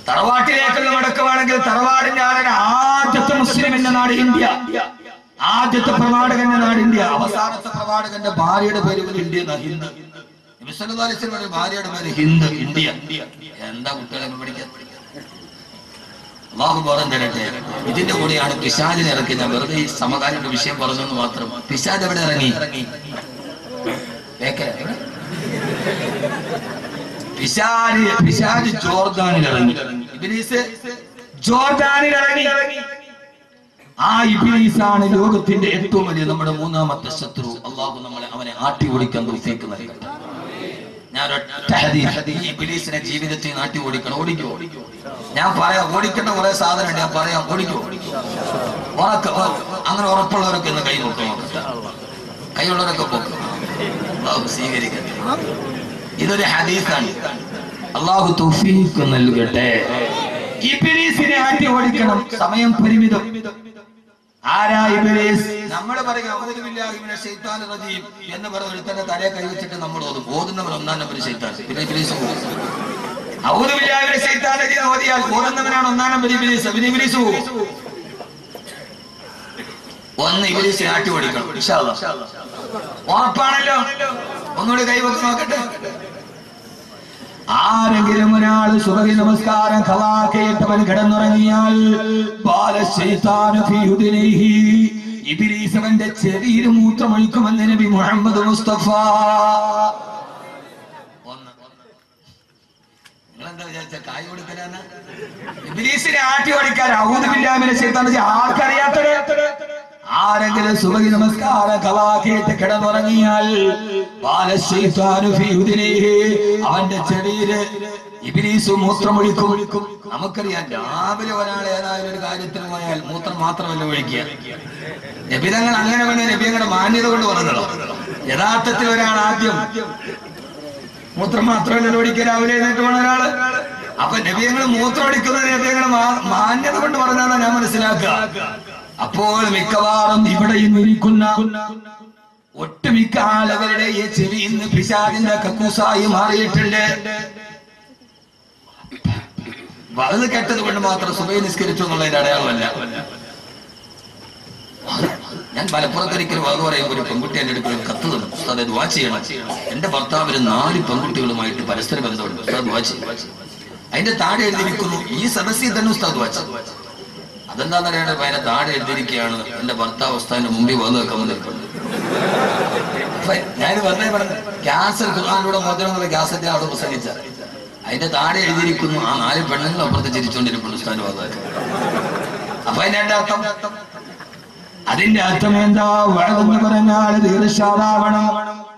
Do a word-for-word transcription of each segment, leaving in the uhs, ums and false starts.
തറവാട്ടിലേക്കുള്ള മടക്കമാണെങ്കിൽ തറവാടിന്റെ ആരുടെ ആദ്യത്തെ മുസ്ലിമിന്റെ നാട് ഇന്ത്യ, ആദ്യത്തെ പ്രവാചകന്റെ നാട് ഇന്ത്യ, അവസാനത്തെ പ്രവാചകന്റെ ഭാര്യയുടെ പേര് ഇന്ത്യ എന്നാ, ഹിന്ദ്. ഭാര്യയുടെ പേര് ഹിന്ദ്, ഇന്ത്യ. എന്താ കുട്ടികളെ പഠിക്കാൻ? അല്ലാഹു ബോധം തരട്ടെ. ഇതിന്റെ കൂടെയാണ് പിശാചിനെ ഇറക്കി. ഞാൻ വെറുതെ ഈ സമകാലിക വിഷയം പറഞ്ഞെന്ന് മാത്രം. പിശാച് എവിടെ ഇറങ്ങി? പിശാച് പിശാച് ജോർദാനിൽ ഇറങ്ങി. ഇബ്ലീസ് ജോർദാനിൽ ഇറങ്ങി. ആ ഇബ്ലീസാണ് ലോകത്തിന്റെ ഏറ്റവും വലിയ നമ്മുടെ മൂന്നാമത്തെ ശത്രു. അല്ലാഹു നമ്മളെ അവനെ ആട്ടി ഓടിക്കാൻ തൗഫീഖ് നൽകട്ടെ. ഞാൻ ഇബ്ലീസിനെ ജീവിതത്തിൽ നാട്ടി ഓടിക്കണം. ഓടിക്കോ? ഞാൻ പറയാം, ഓടിക്കേണ്ട കുറെ സാധനം ഉണ്ട്. ഞാൻ പറയാം, ഓടിക്കോ? ഉറക്ക അങ്ങനെ ഉറപ്പുള്ളവരൊക്കെ ഒന്ന് കൈ നോക്കി നോക്കട്ടെ. കൈയുള്ളവരൊക്കെ പോക്കും അല്ലാഹു സ്വീകരിക്കട്ടെ. ഇതൊരു ഹദീസാണ്. അല്ലാഹു തൗഫീഖ് നൽകട്ടെ. ഇബ്ലീസിനെ ആട്ടി ഓടിക്കണം. സമയം പരിമിതം. ആരാ ഇബ്ലീസ്? നമ്മൾ പറയും അഊദു ബില്ലാഹി മിനശ് ശൈത്താനിർ റജീം എന്ന് പറഞ്ഞ ഒരുത്തന്റെ തലയെ കൈവച്ചിട്ട് നമ്മൾ ഓതും. ഓതുന്നവർ ഒന്നാം നമ്പർ ശൈത്താൻ. പിന്നെ ഇബ്ലീസ് ഔദു ബില്ലാഹി മിനശ് ശൈത്താനിർ റജീം ഓതിയാൽ ഓതുന്നവനാണ് ഒന്നാം നമ്പർ ഇബ്ലീസ്. പിന്നെ ഇബ്ലീസ് ഒന്ന് ഇബ്ലീസിനെ ആട്ടി ഓടിക്കണം ഇൻഷാ അല്ലാഹ്. ഉറപ്പാണല്ലോ? ഒന്നുകൂടി കൈവച്ച് നോക്കട്ടെ. ആരെങ്കിലും ഒരാൾ സുബഹി നമസ്കാരം ഖളാഖിട്ടവൻ കിടന്നുറങ്ങിയാൽ ഇബ്ലീസ് അവന്റെ ചെവിയിൽ മൂത്രമൊഴിക്കുമെന്ന് നബി മുഹമ്മദ് മുസ്തഫ. നിങ്ങളെന്താ വിചാരിച്ച കായ് കൊടുക്കലാണ്? ഇബ്ലീസിനെ ആട്ടി ഓടിക്കാൻ ഔദു ബില്ലാഹി മിനശ് ശൈത്താനിർ റജീം ആർക്കറിയാത്തത്? ആരെങ്കിലും സുബഹി നമസ്കാരം ഖളാഖിട്ട് കിടന്നുറങ്ങിയാൽ അവന്റെ ചെവിയില് ഇബ്ലീസ് മൂത്രമൊഴിക്കും. നമുക്കറിയാം, രാവിലെ ഒരാൾ ഏതായാലും ഒരു കാര്യത്തിന് പോയാൽ മൂത്രം മാത്രമല്ല ഒഴിക്കുക. നബിതങ്ങൾ അങ്ങനെ വേണ്ട, നബിയുടെ മാന്യത കൊണ്ട് പറഞ്ഞല്ലോ. യഥാർത്ഥത്തിൽ ഒരാൾ ആദ്യം മൂത്രം മാത്രമല്ല ഒഴിക്കുക. രാവിലെ എഴുന്നേറ്റ് പോണ ഒരാള്. അപ്പൊ നബിയങ്ങൾ മൂത്രം ഒഴിക്കുന്നത് നബിയങ്ങളുടെ മാന്യത കൊണ്ട് പറഞ്ഞാണ് ഞാൻ മനസ്സിലാക്കുക. അപ്പോൾ മിക്കവാറും ഇവിടെ ഇരിക്കുന്ന ഒട്ടുമിക്ക ആളുകളുടെ ഈ ചെവി ഇന്ന് പിശാചിന്റെ കക്കൂസായി മാറിയിട്ടുണ്ട്. വലത് കെട്ടത് കൊണ്ട് മാത്രം സുബഹി നിസ്കരിച്ചു എന്നുള്ളതിന്റെ അടയാളമല്ല. ഞാൻ മലപ്പുറത്തൊരിക്കൽ വലത് പറയുമ്പോൾ ഒരു പെൺകുട്ടി എന്റെ അടുത്ത് കത്ത് തന്നു. ഉസ്താദ് ദുആ ചെയ്യണം, എന്റെ ഭർത്താവിന് നാല് പെൺകുട്ടികളുമായിട്ട് പരസ്പര ബന്ധമുണ്ട്, ഉസ്താദ് ദുആ ചെയ്യും. അതിന്റെ താഴെ എഴുതിയിരിക്കുന്നു ഈ സദസ്സിൽ തന്നെ ഉസ്താദ് ദുആ ചെയ്യും. അതെന്താന്ന് അറിയാണ്ട് അതിന്റെ താഴെ എഴുതിയിരിക്കുകയാണ് എന്റെ ഭർത്താവ് ഉസ്താദിന്റെ മുമ്പിൽ വന്ന് വെക്കാൻ നിൽക്കുന്നത്. ഞാൻ വെറുതെ പറഞ്ഞു ക്യാൻസർ ഖുർആനിലൂടെ മോചനമുള്ള ക്യാസറ്റ് അവിടെ പ്രസംഗിച്ച അതിന്റെ താഴെ എഴുതിയിരിക്കുന്നു ആ നാല് പെണ്ണുങ്ങൾ അപ്പുറത്ത് ചിരിച്ചുകൊണ്ടിരിക്കുന്നു ഉസ്താദിന് വന്നത്. അപ്പൊ അതിന്റെ അർത്ഥം അതിന്റെ അർത്ഥം എന്താ? വഴന്ന് പറഞ്ഞാൽ ദീർഘാവണം,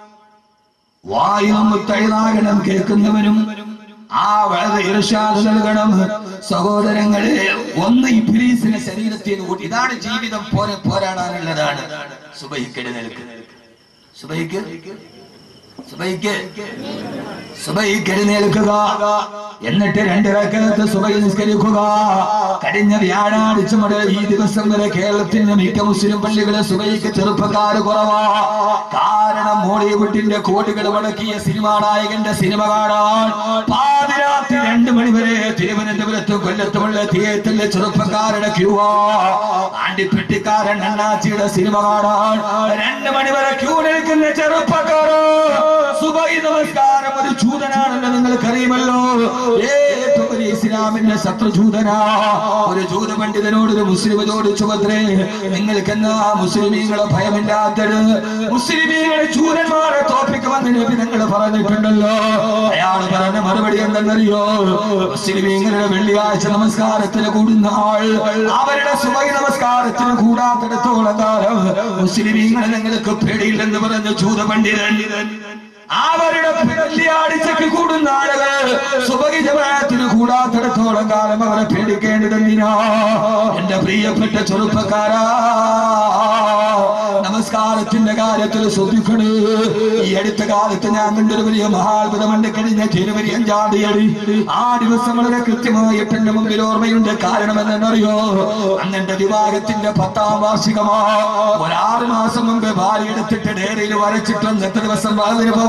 വായും മുത്തൈതാകണം, കേൾക്കുന്നവരും ആ വളരെ ഇർശാദ് നൽകണം. സഹോദരങ്ങളെ, ഒന്ന് ഇബ്ലീസിന്റെ ശരീരത്തിൽ കൂട്ടി. ഇതാണ് ജീവിതം പോലെ പോരാടാനുള്ളതാണ്. സുബഹിക്ക് എഴുന്നേൽക്ക്, സുബഹിക്ക് സുബഹിക്ക് സുബഹിക്ക് എഴുന്നേൽക്കുക. എന്നിട്ട് രണ്ട് റക്അത്ത് സുബഹി നിസ്കരിക്കുക. കഴിഞ്ഞ വ്യാഴാഴ്ച മുതൽ ഈ ദിവസം വരെ കേരളത്തിന്റെ മിക്ക മുസ്ലിം പള്ളികളെ സുബഹിക്ക് ചെറുപ്പക്കാർ കുറവാ. കാരണം ബോളിവുഡിന്റെ കോടികൾ മുടക്കിയ സിനിമാ നായകന്റെ സിനിമ കാണാൻ പാതിരാത്രി രണ്ടു മണിവരെ തിരുവനന്തപുരത്ത് കൊല്ലത്തുമുള്ള തിയേറ്ററിലെ ചെറുപ്പക്കാരുടെ ക്യൂവാ. ആണ്ടിപ്പെട്ടിക്കാരൻ അണ്ണാച്ചിയുടെ സിനിമ കാണാൻ രണ്ടു മണിവരെ ക്യൂ നിൽക്കുന്ന ചെറുപ്പക്കാരോ. സുബഹി നമസ്കാരം ഒരു ജൂതനാണെന്ന് നിങ്ങൾക്കറിയുമല്ലോ. ഏറ്റവും വലിയ ഇസ്ലാമിന്റെ ശത്രുജൂതനാ. ഒരു ജൂത പണ്ഡിതനോട് ഒരു മുസ്ലിം ചോദിച്ചു, പത്രേ നിങ്ങൾക്ക് എന്നാ മുസ്ലിമീങ്ങളെ ഭയമില്ലാത്തത്? മുസ്ലിമീങ്ങളെ ജൂതന്മാരെ തോപ്പിക്കുമെന്ന് നബി നിങ്ങൾ പറഞ്ഞിട്ടുണ്ടല്ലോ. അയാൾ പറഞ്ഞ മറുപടി എന്തെന്നറിയോ? മുസ്ലിമീങ്ങളുടെ വെള്ളിയാഴ്ച നമസ്കാരത്തിന് കൂടുന്ന ആൾ അവരുടെ സുബഹി നമസ്കാരത്തിന് കൂടാത്തിടത്തോളം കാലം മുസ്ലിമീങ്ങളെ നിങ്ങൾക്ക് പേടിയില്ലെന്ന് പറഞ്ഞ ജൂത പണ്ഡിതൻ. അവരുടെ വെള്ളിയാഴ്ചക്ക് കൂടുന്ന ആളുകൾ സുബഹി ജമാഅത്തിന് കൂടാത്തിടത്തോളം കാലം അവരെ പേടിക്കേണ്ടതെന്തിനാ? എന്റെ പ്രിയപ്പെട്ട ചെറുപ്പക്കാരാ, നമസ്കാരത്തിന്റെ കാര്യത്തിൽ ശ്രദ്ധിക്കണേ. ഈ അടുത്ത കാലത്ത് ഞാൻ കണ്ടൊരു വലിയ മഹാത്ഭുതമുണ്ട്. കഴിഞ്ഞ ജനുവരി അഞ്ചാം തീയതി ആ ദിവസം വളരെ കൃത്യമായിട്ട് എന്റെ മുമ്പിൽ ഓർമ്മയുണ്ട്. കാരണം എന്നറിയോ? അന്നെന്റെ വിവാഹത്തിന്റെ പത്താം വാർഷികമാ. ഒരാറ് മാസം മുമ്പ് ഭാര്യ എടുത്തിട്ട് ഡയറിയിൽ വരച്ചിട്ട് അന്നത്തെ ദിവസം വളരെ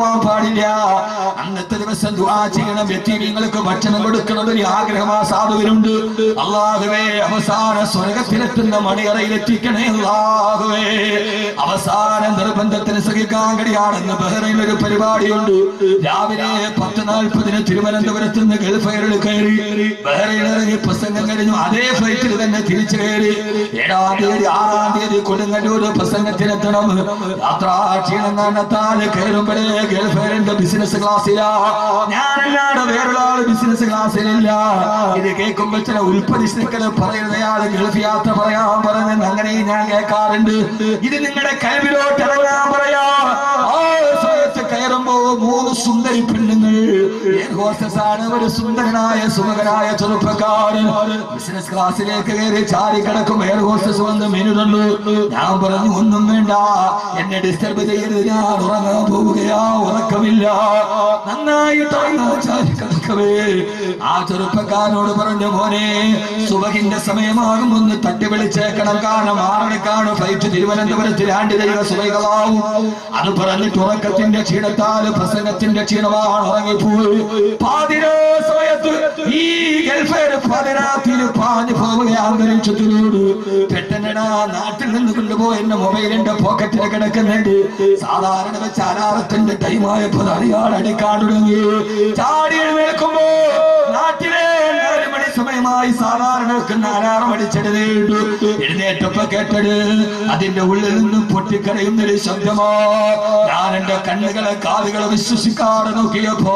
പോകാൻ പാടില്ല. അന്നത്തെ ദിവസം ദുആ ചെയ്യണം. യതീമീങ്ങൾക്ക് ഭക്ഷണം കൊടുക്കണം ഒരു ആഗ്രഹം ആ സാധുവിനുണ്ട്. അല്ലാഹുവേ അവസാന സ്വർഗ്ഗത്തിലെത്തുന്ന മണിയറയിലെത്തിക്കണേ അല്ലാഹുവേ. അവസാന നിർബന്ധത്തിന് സഹിക്കാൻ കഴിയാണെന്ന് ബഹ്റൈനിൽ ഒരു പരിപാടിയുണ്ട്. രാവിലെ പത്ത് നാൽപ്പതിന് തിരുവനന്തപുരത്ത് നിന്ന് ഗൾഫ് എയറിൽ കയറി ബഹ്റൈനിൽ പ്രസംഗം കഴിഞ്ഞു. അതേ ഫ്ലൈറ്റിൽ തന്നെ തിരിച്ചു കയറി ഏഴാം തീയതി ആറാം തീയതി കൊടുങ്ങല്ലൂർ പ്രസംഗത്തിനെത്തണം. യാത്രാ ക്ഷീണം കണ്ടെത്താൻ കയറുമ്പോഴേ ഗൾഫ് എയറിന്റെ ബിസിനസ് ക്ലാസ്സിലാ. ഞാനല്ലാതെ വേറൊരാൾ ബിസിനസ് ക്ലാസ്സിലില്ല. ഇത് കേൾക്കുമ്പോൾ ചില ഉൽപ്പതിഷ്ഠിക്കല് പറയുന്നയാൾ ഗൾഫ് യാത്ര പറയാൻ പറഞ്ഞെന്ന് അങ്ങനെ ഞാൻ കേൾക്കാറുണ്ട്. ഇത് നിങ്ങളുടെ കഴിവിലോട്ട് ഇറങ്ങാൻ പറയാ. ആ സമയത്ത് കയറുമ്പോ മൂന്ന് സുന്ദരി പെണ്ണുങ്ങൾ ആണ്. ഒരു സുന്ദരനായ സുമുഖനായ ചെറുപ്പക്കാരൻ ബിസിനസ് ക്ലാസ്സിലേക്ക് കയറി ചാരി കിടക്കും. എയർ ഹോസ്റ്റസ് വന്ന് മെനു തന്നു. ഞാൻ പറഞ്ഞു ഒന്നും വേണ്ട, എന്നെ ഡിസ്റ്റർബ് ചെയ്യരുത്, ഞാൻ ഉറങ്ങാൻ പോവുകയാ, ഉറക്കമില്ല. നന്നായിട്ട് ഉറങ്ങാൻ ചാരി കിടക്കവേ ആ ചെറുപ്പക്കാരനോട് പറഞ്ഞു മോനെ സുബഹിന്റെ സമയമാകും ഒന്ന് തട്ടി വിളിച്ചേക്കണം, കാരണം ആറരക്കാണ് ഫ്ലൈറ്റ് തിരുവനന്തപുരത്ത് ലാൻഡ് ചെയ്യുക, സുബഹികളാവും. അത് പറഞ്ഞിട്ട് ഉറക്കത്തിന്റെ ക്ഷീണത്താൽ പ്രസംഗത്തിന്റെ ക്ഷീണമാണ് ഉറങ്ങിപ്പോയി. പാതിരാ സമയത്ത് ഈ ഗൾഫേര് പതിനാത്തിൽ പാഞ്ഞു പോവുക അന്തരീക്ഷത്തിനോട്. പെട്ടെന്നടാ നാട്ടിൽ നിന്ന് കൊണ്ടുപോയി എന്റെ മൊബൈൽ എന്റെ പോക്കറ്റിൽ കിടക്കുന്നുണ്ട്. സാധാരണ വെച്ച് അലാറത്തിന്റെ ടൈമായപ്പോൾ അറിയാൻ അടിക്കാൻ തുടങ്ങി. ചാടി എഴുന്നേൽക്കുമ്പോ നാട്ടിലെ നാല് മണി സമയമായി സാധാരണ അലാറം അടിച്ചെടുത്തേണ്ടു. എഴുന്നേറ്റപ്പോ കേട്ടത് അതിന്റെ ഉള്ളിൽ നിന്നും പൊട്ടിക്കരയുന്നൊരു ശബ്ദമോ. ഞാൻ എന്റെ കണ്ണുകളെ കാതുകളെ വിശ്വസിക്കാതെ നോക്കിയപ്പോ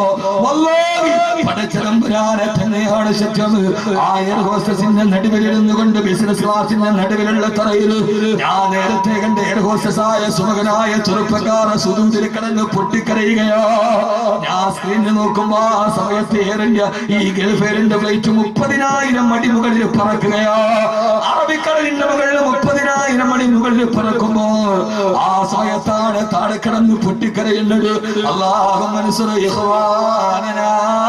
പടച്ചതമ്പുരാനെ തന്നെയാണ് സത്യം. ആ എയർ ഹോസ്റ്റസിന്റെ നടുവിലിരുന്നു കൊണ്ട് ബിസിനസ് ക്ലാസിന്റെ നടുവിലുള്ള തറയിൽ ഞാൻ നേരത്തെ കണ്ട എയർ ഹോസ്റ്റസായ സുമകനായ ചെറുപ്പക്കാര സുദൂതിൽ കിടന്ന് പൊട്ടിക്കരയുകയോ. ഞാൻ സ്ക്രീനിൽ നോക്കുമ്പോ ആ സമയത്ത് എയർ ഇന്ത്യ ഈ ഗൾഫ് എയറിന്റെ ഫ്ലൈറ്റ് മുപ്പതിനായിരം അടി മുകളിൽ പറക്കുകയോ. അറബിക്കടലിന്റെ മുകളിൽ മുപ്പതിനായിരം അടി മുകളിൽ പറക്കുമ്പോ ആ സമയത്താണ് താഴെ കിടന്ന് പൊട്ടിക്കരയുന്നത്. അല്ലാഹു മൻസുർ ഇഖ്വാനനാ,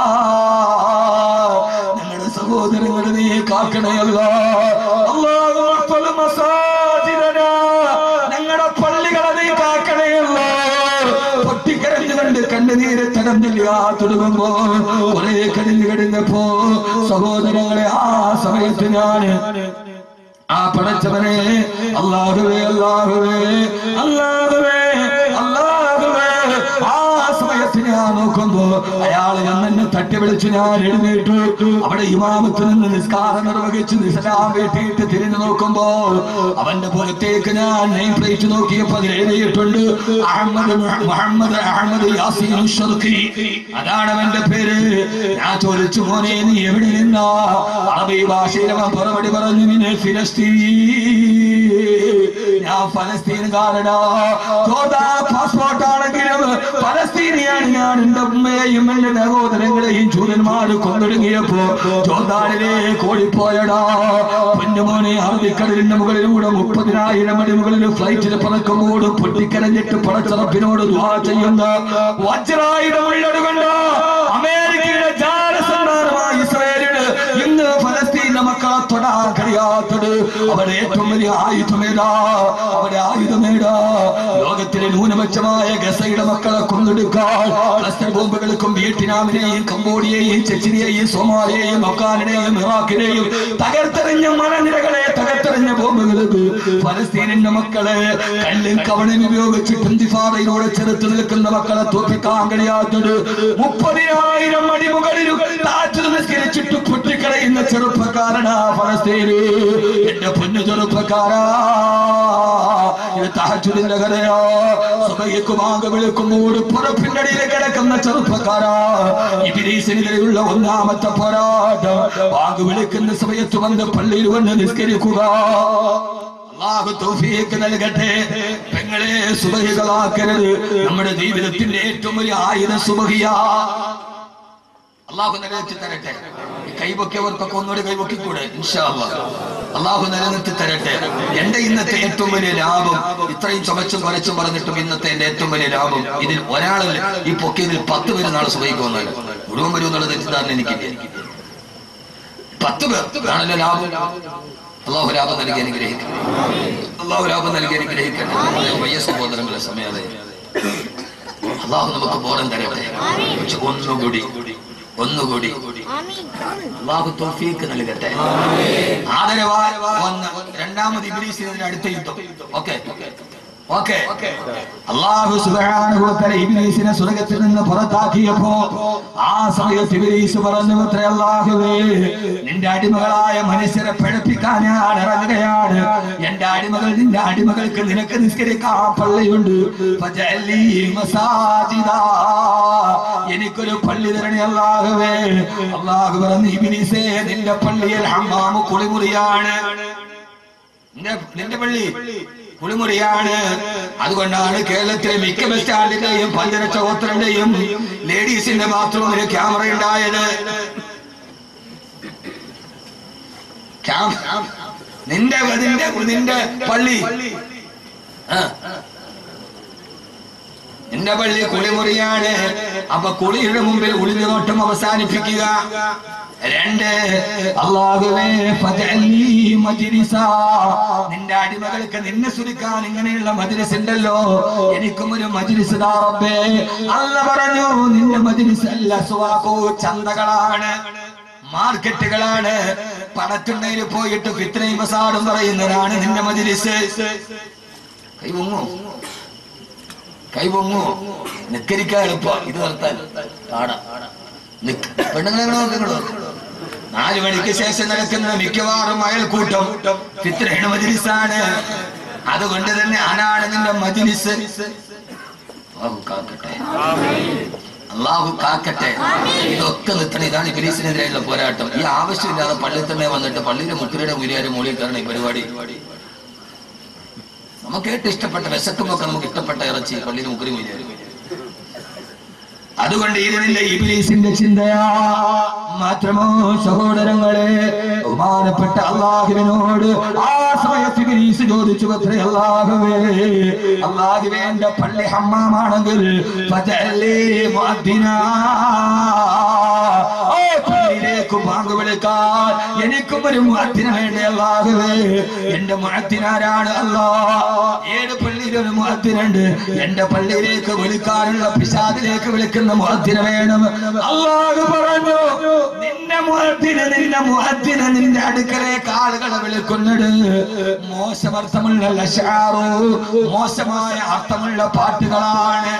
ഞങ്ങളുടെ സഹോദരങ്ങളെ നീ കാക്കണേ അല്ലാഹ്. അല്ലാഹു മഖ്ഫൽ മസാജിദനാ, ഞങ്ങളുടെ പള്ളികളെ നീ കാക്കണേ അല്ലാഹ്. പൊട്ടിക്കരഞ്ഞുകൊണ്ട് കണ്ണുനീര് തടഞ്ഞില്ല തുടങ്ങുമ്പോ ഒരേ കടിഞ്ഞു കിടന്നപ്പോ സഹോദരങ്ങളെ ആ സമയത്ത് ഞാൻ ആ പടച്ചവനെ അല്ലാഹുവേ അല്ലാഹുവേ അല്ലാഹുവേ അല്ലാഹുവേ ആ സമയത്ത് ഞാൻ നോക്കുമ്പോ അയാൾ എന്നെ തട്ടി വിളിച്ചു. ഞാൻ എഴുന്നേറ്റു. അവിടെ ഇമാമത്ത് നിന്ന് നിസ്കാരം നിർവഹിച്ച് നിസ്ലാം വീട്ടിയിട്ട് തിരിഞ്ഞു നോക്കുമ്പോ അവന്റെ പുറത്തേക്ക് ഞാൻ നെയിം പ്ലേറ്റ് നോക്കിയപ്പോ അതിൽ എഴുതിയിട്ടുണ്ട് അഹമ്മദ് മുഹമ്മദ് അഹമ്മദ് യാസീൻ ഷർഖി, അതാണ് അവന്റെ പേര്. ഞാൻ ചോദിച്ചു മോനെ നീ എവിടെ നിന്നാ? അറബി ഭാഷയിൽ അവൻ മറുപടി പറഞ്ഞു നിന്നെ ഫിലസ്തീൻ, ഞാൻ ഫലസ്തീനുകാരനാ. പാസ്പോർട്ട് ആണെങ്കിലും ഫലസ്തീനിയാണ് ഞാൻ. എന്റെ ഉമ്മയെയും എന്റെ സഹോദരങ്ങളെയും ചൂരന്മാര് കൊന്നൊടുങ്ങിയപ്പോ ജോർദാനിലേക്ക് ഓടിപ്പോയടാ. പൊന്നുമോനെ അറബിക്കടലിന്റെ മുകളിലൂടെ മുപ്പതിനായിരം അടി മുകളിൽ ഫ്ലൈറ്റിൽ പറക്കുമ്പോൾ പൊട്ടിക്കരഞ്ഞിട്ട് പടച്ചറപ്പിനോട് ദുആ ചെയ്യുന്ന വജ്രായുധമുള്ളതുകൊണ്ട് അമേരിക്കയുടെ ജാലസന്ധാനമായ ഇസ്രായേലിന് ഇന്ന് ഫലസ്തീൻ മക്കളെ തൊടാൻ കഴിയാത്തത് അവിടെ ഏറ്റവും വലിയ ആയുധമേടാ. അവിടെ ആയുധമേടാ ലോകത്തിലെ ന്യൂനപക്ഷമായ ഗസയുടെ മക്കളെ കൊന്നെടുക്കാൻ ക്ലസ്റ്റർ ബോംബുകൾക്കും വിയറ്റ്നാമിനെയും കംബോഡിയയെയും ചെച്ചിനെയും സോമാലിയെയും അഫ്ഗാനിനെയും ഇറാഖിനെയും തകർത്തെറിഞ്ഞ മലനിരകളെ തകർത്തെറിഞ്ഞ ബോംബുകൾക്ക് ഫലസ്തീനിന്റെ മക്കളെ കല്ലും കവണയും ഉപയോഗിച്ചിട്ട് ഇന്തിഫാദയിലൂടെ ചെറുത്ത് നിൽക്കുന്ന മക്കളെ തോൽപ്പിക്കാൻ കഴിയാത്തത് മുപ്പതിനായിരം അടി മുകളിലും താഴ്ച നിസ്കരിച്ചിട്ട് പൊട്ടിക്കളയുന്ന ചെറുപ്പക്കാരനാ ഫലസ്തീന്. എന്റെ പൊന്നു ചെറുപ്പക്കാരാ, ഇത് തഹജ്ജുദിന്റെ കഥയോ. സുബഹിക്ക് ബാങ്ക് വിളിക്കുമ്പോൾ പുറപ്പിന്റെ അടിയിൽ കിടക്കുന്ന ചെറുപ്പക്കാരാ, ഇബ്ലീസിനെതിരെയുള്ള ഒന്നാമത്തെ പോരാട്ടം. ബാങ്ക് വിളിക്കുന്ന സമയത്ത് വന്ന് പള്ളിയിൽ വന്ന് നിസ്കരിക്കുക. അല്ലാഹു തൗഫീഖ് നൽകട്ടെ. പെങ്ങളെ സുബഹികളാക്കരുത്. നമ്മുടെ ജീവിതത്തിന്റെ ഏറ്റവും വലിയ ആയുധ സുബഹിയാ. അല്ലാഹു നിലനിർത്തി തരട്ടെ. കൈവക്കിയവർക്കൊക്കെ ഒന്നുകൂടി കൈവക്കിക്കൂടെ ഇൻഷാ അല്ലാഹ്. അല്ലാഹു നിലനിർത്തി തരട്ടെ. എന്റെ ഇന്നത്തെ ഏറ്റവും വലിയ ലാഭം, ഇത്രയും ചുമച്ചും കുറച്ചും പറഞ്ഞിട്ടും ഇന്നത്തെ എന്റെ ഏറ്റവും വലിയ ലാഭം, ഇതിൽ ഒരാളിൽ ഈ പൊക്കിയതിൽ പത്ത് പേര് നാളെ സുബഹിക്കുമെന്നല്ല, മുഴുവൻ വരും എന്നുള്ള തെറ്റിദ്ധാരണ എനിക്കില്ല. പത്ത് പേർ ആണല്ലോ ലാഭം. അല്ലാഹു ലാഭം നൽകി അനുഗ്രഹിക്കട്ടെ. അല്ലാഹു ലാഭം നൽകി അനുഗ്രഹിക്കട്ടെ. വയ്യ സഹോദരങ്ങളെ സമയത്തെ അള്ളാഹു നമുക്ക് ബോധം തരട്ടെ. പക്ഷെ ഒന്നുകൂടി ഒന്നുകൂടി അള്ളാഹു തൗഫീഖ് നൽകട്ടെ. ആദരവായി ഒന്ന് രണ്ടാമത് ഇബ്ലീസിന്റെ അടുത്ത യുദ്ധം. ഓക്കെ ഓക്കെ അല്ലാഹു സുബ്ഹാനഹു വ തആല ഇബ്ലീസിനെ സ്വർഗ്ഗത്തിൽ നിന്ന് പുറത്താക്കിയപ്പോ ആ സമയത്ത് ഇബ്ലീസ് പറഞ്ഞു, അത്രേ അല്ലാഹുവേ, നിന്റെ അടിമകളായ മനുഷ്യരെ പഠിപ്പിക്കാൻ ഞാൻ ഇറങ്ങുകയാണ്. എന്റെ അടിമകൾ നിന്റെ അടിമകൾക്ക് നിനക്ക് നിസ്കരിക്കാൻ പള്ളിയുണ്ട്. ഫജഅലി മസാജിദാ, എനിക്കൊരു പള്ളി തരണേ അല്ലാഹുവേ. അല്ലാഹു പറഞ്ഞു, ഇബ്ലീസേ, നിന്റെ പള്ളിയിൽ ഹമ്മാമു കുളിമുറിയാണ്. നിന്റെ പള്ളി കുളിമുറിയാണ്. അതുകൊണ്ടാണ് കേരളത്തിലെ മിക്ക ബസ് സ്റ്റാൻഡിന്റെയും പഞ്ചരക്ഷ ഹോട്ടലിന്റെയും ലേഡീസിന്റെ ബാത്റൂമില് ക്യാമറ ഉണ്ടായത്. നിന്റെ നിന്റെ നിന്റെ പള്ളി നിന്റെ പള്ളി കുളിമുറിയാണ്. അപ്പൊ കുളിയുടെ മുമ്പിൽ ഒളിഞ്ഞു നോട്ടം അവസാനിപ്പിക്കുക. രണ്ട്, അല്ലാഹുവേ ഫജഅലി മജ്ലിസാ, നിന്റെ അടിമകൾക്ക് നിന്നെ സുരിക്കാൻ ഇങ്ങനെയുള്ള മജ്ലിസ് ഉണ്ടല്ലോ, എനിക്കും ഒരു മജ്ലിസ് താ റബ്ബേ. അല്ലാഹു പറഞ്ഞു, നിന്റെ മജ്ലിസ് അല്ല സുവാഖു, ചന്തകളാണ്, മാർക്കറ്റുകളാണ്. പണത്തുണ്ടയിൽ പോയിട്ട് ഫിത്നയും ഫസാദും പറയുന്നതാണ് നിന്റെ മജ്ലിസ്. കൈവൊങ്ങോ കൈവൊങ്ങോ നിക്കരിക്കാൻ എളുപ്പം. ഇത് നിർത്താൻ പാടാ. പെണ്ണുങ്ങളെ നോക്കങ്ങളോ, നാലു മണിക്ക് ശേഷം നടക്കുന്ന മിക്കവാറും അയൽക്കൂട്ടം ഫിത്നയുടെ മജ്ലിസാണ്. അതുകൊണ്ട് തന്നെ ആനാണ് നിന്റെ മജ്ലിസ്. അല്ലാഹു കാക്കട്ടെ, അല്ലാഹു കാക്കട്ടെ. ഇതൊക്കെ നിർത്തണം. ഇതാണ് ഇബ്ലീസിനെതിരെയുള്ള പോരാട്ടം. ഈ ആവശ്യമില്ലാതെ പള്ളിയിൽ തന്നെ വന്നിട്ട് പള്ളിയിലെ മുക്കിലയുടെ മുരിയാരെ മൂളിൽ കയറണം ഈ പരിപാടി. നമുക്ക് ഏറ്റവും ഇഷ്ടപ്പെട്ട വിശക്കുമ്പൊക്കെ നമുക്ക് ഇഷ്ടപ്പെട്ട ഇറച്ചി പള്ളിയിലെ മുക്കിരി മുരിയാര്. അതുകൊണ്ട് ഇതിന്റെ ഇബ്ലീസിന്റെ ചിന്തയാ. മാത്രമോ സഹോദരങ്ങളെ, ബഹുമാനപ്പെട്ട അല്ലാഹുവിനോട് ആ സമയത്ത് ഇബ്ലീസ് ചോദിച്ചു, അത്രേ അല്ലാഹുവേ, അല്ലാഹുവേ, എന്റെ പള്ളി ഹമ്മാമാണെങ്കിൽ ഫജഅലി മുഅദ്ദിനാ, ഓ പള്ളിയിലേക്ക് ബാങ്ക് വിളിക്കാൻ എനിക്കും ഒരു മുഅദ്ദിന വേണ്ടേ അല്ലാഹുവേ. എന്റെ മുഅദ്ദിനാരാണ് അല്ലാഹ്? ഏത് പള്ളിയിൽ ഒരു മുഅദ്ദിനുണ്ട്? എന്റെ പള്ളിയിലേക്ക് വിളിക്കാനുള്ള പിശാചിലേക്ക് വിളിക്കുന്ന മുഅദ്ദിന വേണം. അല്ലാഹു പറഞ്ഞു, നിന്റെ മുഅദ്ദിന നിന്റെ മുഅദ്ദിന നിന്റെ അടുക്കലേക്ക് ആളുകളെ വിളിക്കുന്നത് മോശമർത്ഥമുള്ള ലശാറു, മോശമായ അർത്ഥമുള്ള പാട്ടുകളാണ്.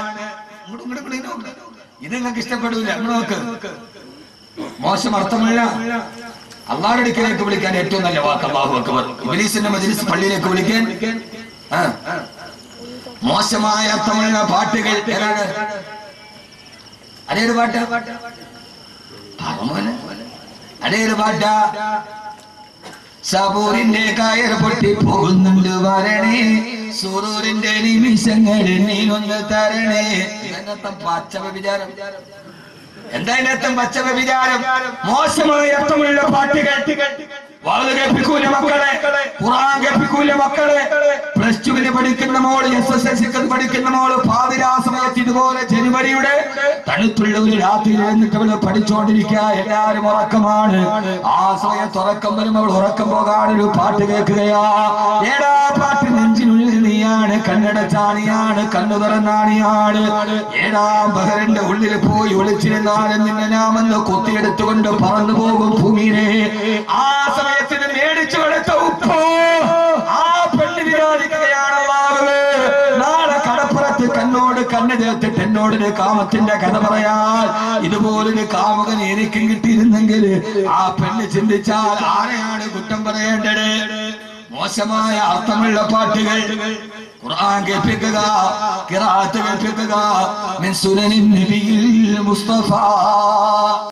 ഇത് നിങ്ങൾക്ക് ഇഷ്ടപ്പെടൂല. നോക്ക്, മോശം അർത്ഥമുള്ള അള്ളാഹുവിന്റെ അടുക്കലേക്ക് വിളിക്കാൻ ഏറ്റവും നല്ല വാക്ക് അല്ലാഹു അക്ബർ. ഇബ്ലീസിന്റെ മജ്ലിസ് പള്ളിയിലേക്ക് വിളിക്കാൻ മോശമായ അർത്ഥമുള്ള പാട്ടുകൾ ഏതാണ്? അതേത് പാട്ട്? അതേത് പാട്ട? സബൂറിന്റെ കയർ പൊട്ടി പോകുന്നുണ്ട് വരണേ, സുറൂറിന്റെ നിമിഷങ്ങൾ നീനൊന്ന് തരണേ. ഇതിനർത്ഥം പച്ച വിചാരം. എന്താ ഇതിനർത്ഥം? പച്ച വിചാരം. മോശമായ അർത്ഥമുള്ള പാട്ടുകൾ. വാള് കേൾപ്പിക്കൂല മക്കളെ, ഖുർആൻ കേൾപ്പിക്കൂല മക്കളെ. പ്ലസ് ടുവിന് പഠിക്കുന്ന മോള്, എസ് എസ് എൽ സിക്ക് പഠിക്കുന്ന മോള് പാതിരാ സമയത്ത് ഇതുപോലെ ജനുവരിയുടെ തണുത്തുള്ള ഒരു രാത്രിയിൽ എന്നിട്ട് അവള് പഠിച്ചുകൊണ്ടിരിക്കുക. എല്ലാരും ഉറക്കമാണ്. ആ സമയത്ത് ഉറക്കം വരുമ്പോൾ അവൾ ഉറക്കം പോകാനൊരു പാട്ട് കേൾക്കുകയാ. ഏടാ പാട്ട്? നെഞ്ചിനുള്ളിൽ നീയാണ്, കണ്ണടച്ചാണിയാണ്, കണ്ണു തുറന്നാണിയാണ്. ഏഴാം ബഹറിന്റെ ഉള്ളിൽ പോയി ഒളിച്ചിരുന്നാലും നിന്നെ നാമെന്ന് കൊത്തിയെടുത്തുകൊണ്ട് പറന്നു പോകും ഭൂമിയിലെ. ആ സമയത്തിന് മേടിച്ചു കൊടുത്ത ഉപ്പോ ആ പെണ്ണ് വിചാരിക്കുകയാണ്, അല്ലാഹുവേ, നാളെ കടപ്പുറത്ത് കണ്ണോട് കണ്ണ് ചേർത്തിട്ട് എന്നോടൊരു കാമത്തിന്റെ കഥ പറയാൻ ഇതുപോലൊരു കാമുകൻ എനിക്കും കിട്ടിയിരുന്നെങ്കിൽ. ആ പെണ്ണ് ചിന്തിച്ചാൽ ആരെയാണ് കുറ്റം പറയേണ്ടത്? മോശമായ അർത്ഥമുള്ള പാട്ടുകൾ. ഖുർആൻ കേൾപ്പിക്കുക, ഖിറാഅത്ത് കേൾപ്പിക്കുക. മിൻ സുനനിൻ നബിയിൽ മുസ്തഫ.